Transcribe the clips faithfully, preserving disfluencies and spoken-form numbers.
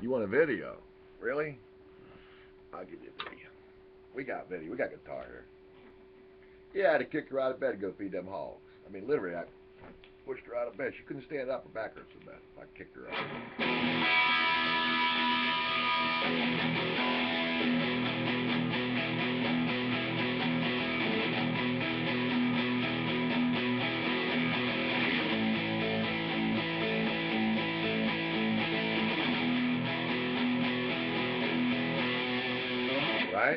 You want a video? Really? I'll give you a video. We got video. We got guitar here. Yeah, I had to kick her out of bed to go feed them hogs. I mean, literally, I pushed her out of bed. She couldn't stand up. Her back hurt so bad. I kicked her out. Right?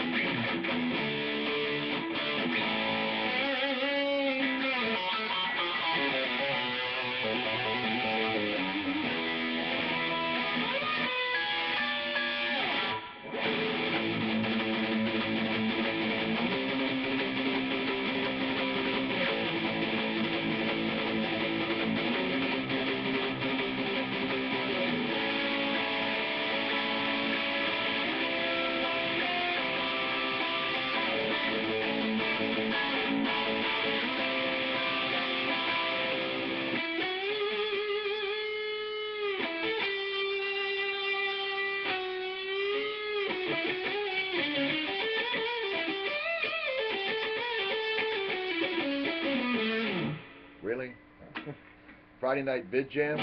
Really? Friday night vid jam?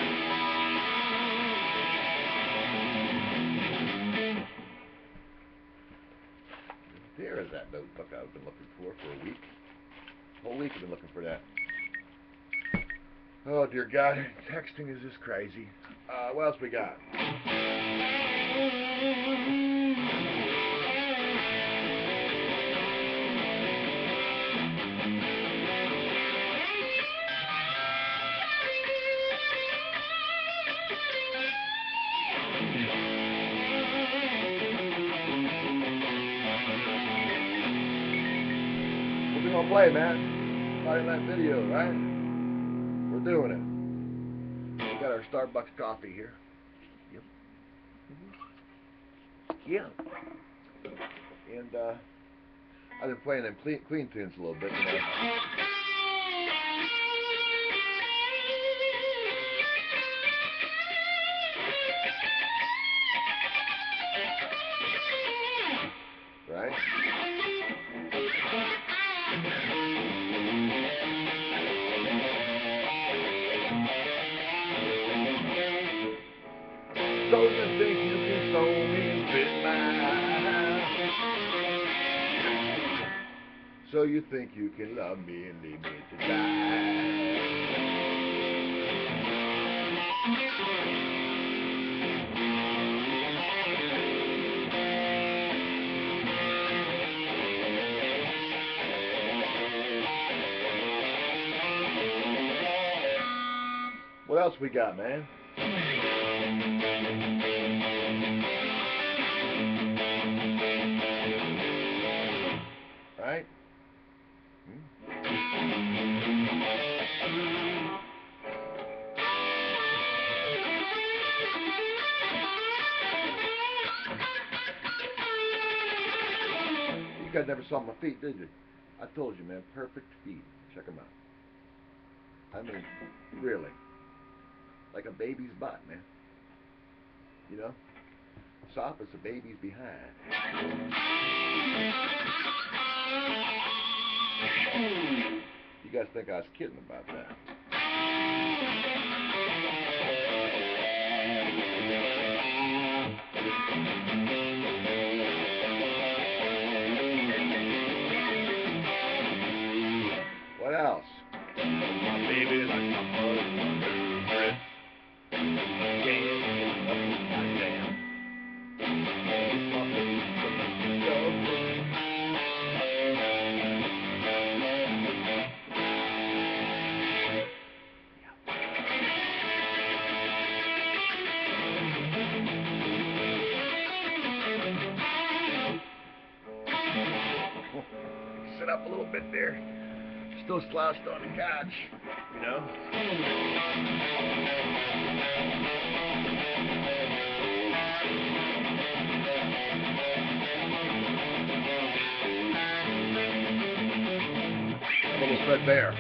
There is that notebook I've been looking for for a week. Whole week I've been looking for that. Oh dear God, texting is just crazy. Uh, what else we got? What we gonna play, man? Friday night video, right? We're doing it. We got our Starbucks coffee here. Yep. Mm-hmm. Yeah. And uh, I've been playing them clean, clean tunes a little bit, you know. Right? So you think you can throw me and fit mine? So you think you can love me and leave me to die? What else we got, man? Right? Hmm? You guys never saw my feet, did you? I told you, man, perfect feet. Check them out. I mean, really. Like a baby's butt, man. You know? Soft as a baby's behind. You guys think I was kidding about that? What else? My baby like my mother's breath. Sit up a little bit there. Still slouched on the couch, you know. I'm almost right there.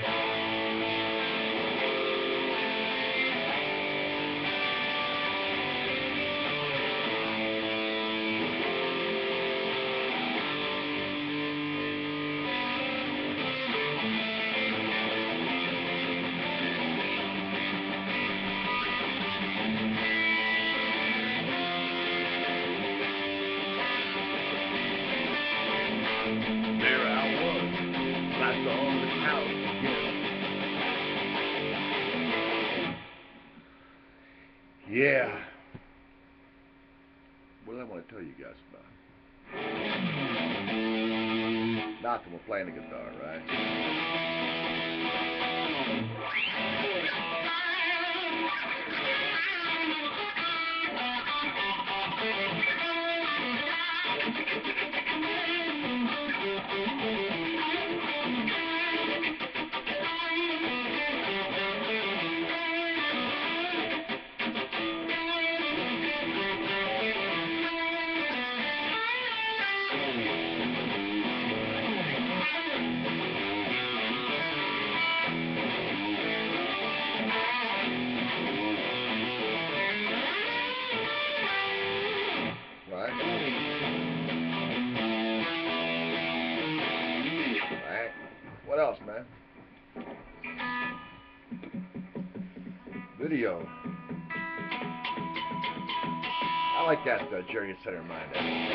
Yeah. What did I want to tell you guys about? Malcolm was playing the guitar, right? Right? Right. What else, man? Video. I like that uh, Jerry Center mind.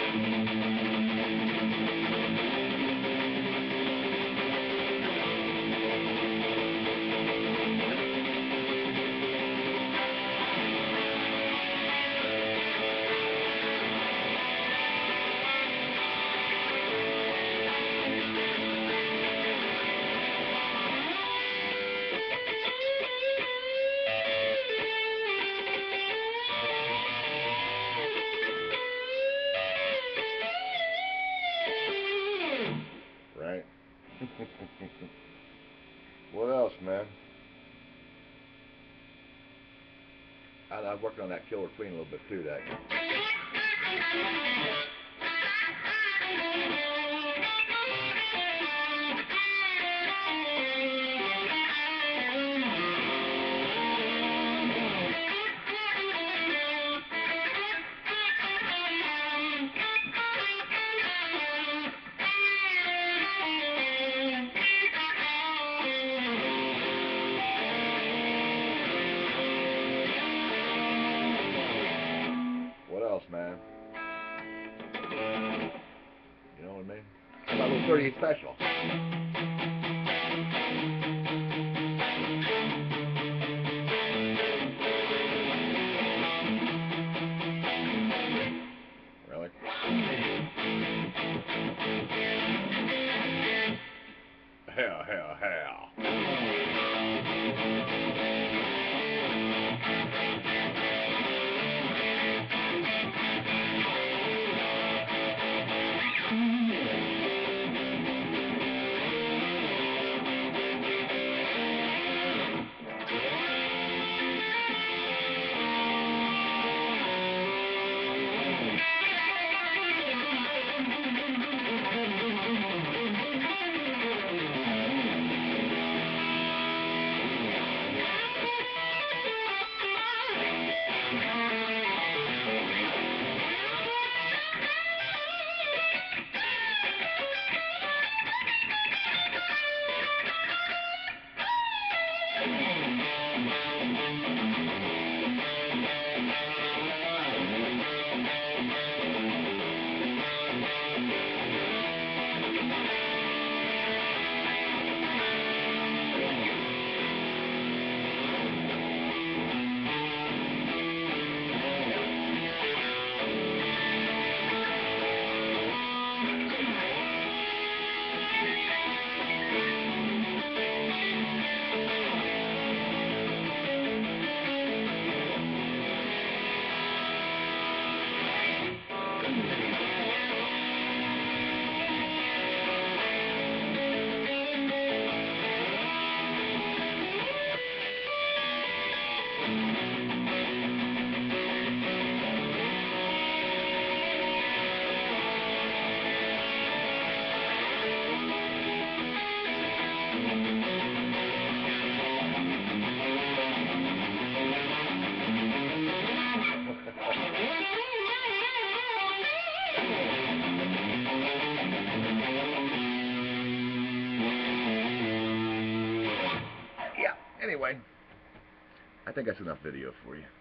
Right? What else, man? I, I'm working on that Killer Queen a little bit too. That. What else, man? You know what I mean? My little thirty-eight special. Really? Hell, hell, hell. Yeah, anyway, I think that's enough video for you.